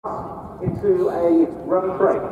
into a run and break.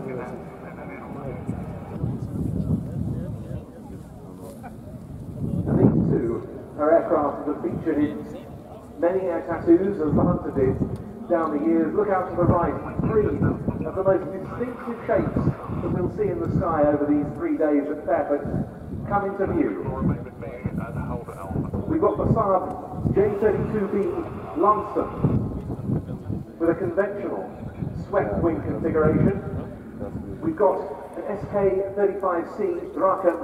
And these two are aircraft that have featured in many air tattoos, as the Hunter did down the years. Look out to the right, three of the most distinctive shapes that we'll see in the sky over these 3 days at Fairford come into view. We've got the Saab J32B Lanston with a conventional swept wing configuration. We've got an SK-35C Draken,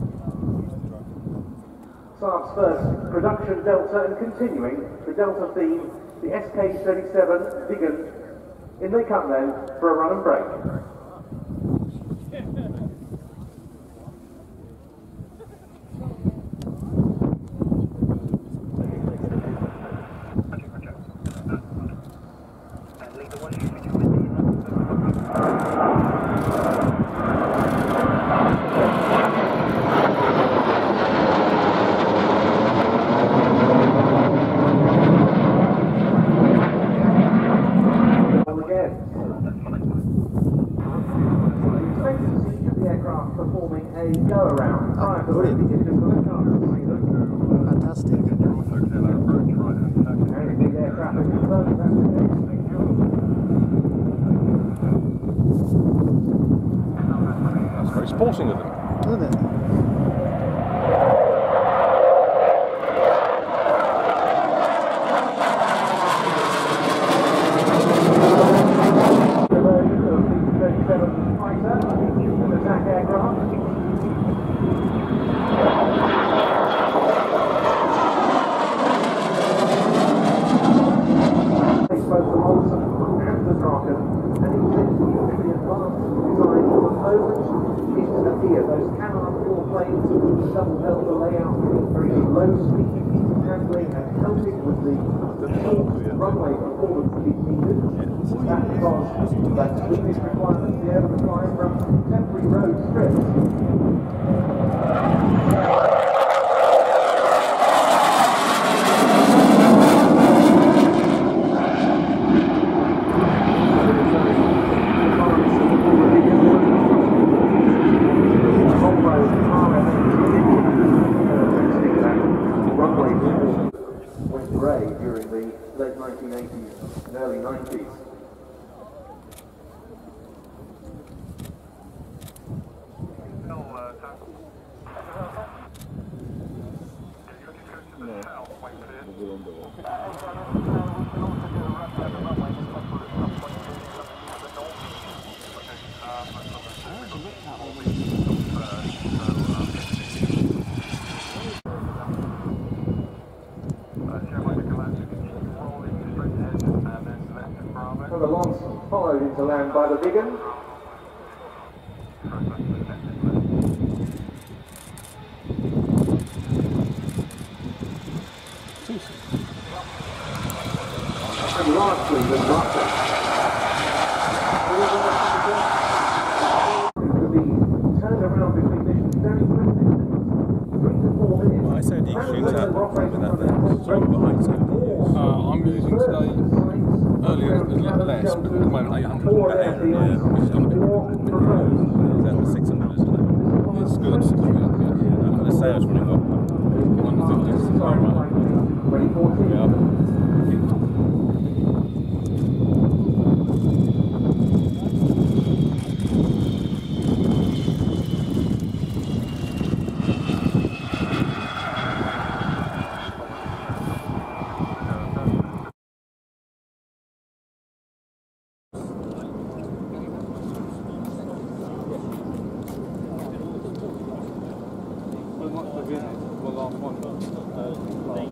Saab's first production Delta, and continuing the Delta theme, the SK-37 Viggen. In they come then for a run and break. Performing a go-around prior to the beginning of the Fantastic. Very big air traffic confirmed that's the case. That's very sporting of them. Isn't it? Those Canard 4 planes with double delta layout, very low speed handling and helping with the short runway performance that is needed. That's because that Swedish requirement to be able to fly from temporary road strips. During the late 1980s and early 90s. And the launch followed into land by the Viggen. And lastly, the Draken. Will be turned around between missions very quickly. 3 to 4 minutes. I said you shoot that with that there. Sorry, behind so I'm using today earlier less, but at the moment 800 which is going to be 600, isn't it? It's good. The sales running up 150 right. Well, last one.